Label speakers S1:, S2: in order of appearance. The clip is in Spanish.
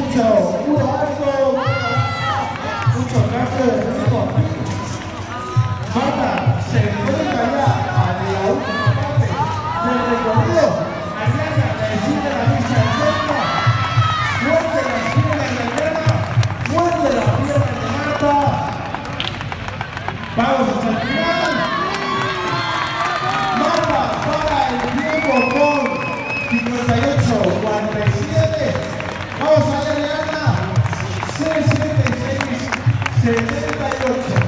S1: mucho alto, mucho cambio de ritmo. Marta, se encuentra ya a la última parte del recorrido. Ariana, la esquina de la pista en cerca. Muerde la esquina de Ariana. Muerde la pierna de Marta. Vamos hasta el final. Marta para el tiempo con 58-47. Vamos a ver, Ariana. 676-78.